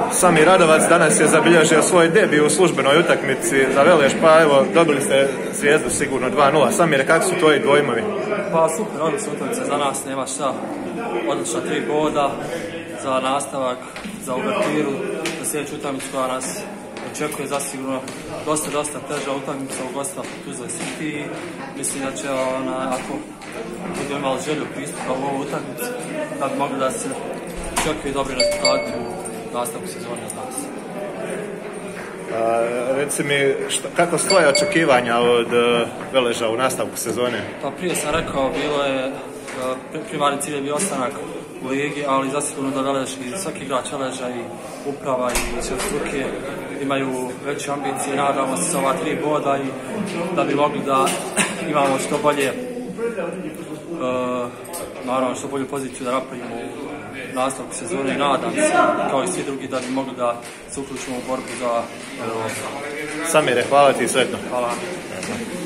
Samir Radovac danas je zabilježio svoj debiju u službenoj utakmici za Veleš, pa evo, dobili ste Zvijezdu sigurno 2:0. Samire, kako su tvoji dojmovi? Pa super, odlična utakmica za nas, nema šta. Odlična 3 boda za nastavak, za uvertiru, za sljedeću utakmicu koja nas očekuje zasigurno dosta teža utakmica u gostima Tuzla City. Mislim da će, ako budu imali želju pristupa u ovu utakmicu, da bi mogli da se očekuje dobri rezultati u nastavku sezone od nas. Reci mi, kako su tvoje očekivanja od Veleža u nastavku sezone? Pa prije sam rekao, bilo je primarni cilj je bio ostanak u ligi, ali zasigurno da Velež i svaki igrač Veleža i uprava i sve struke imaju veće ambicije. Nadamo se sa ova 3 boda i da bi mogli da imamo što bolje, naravno što bolju poziciju da napravimo u nastavku sezone i nadam se, kao i svi drugi, da bi mogli da se uključimo u borbu za Europu. Samire, hvala ti i sretno. Hvala.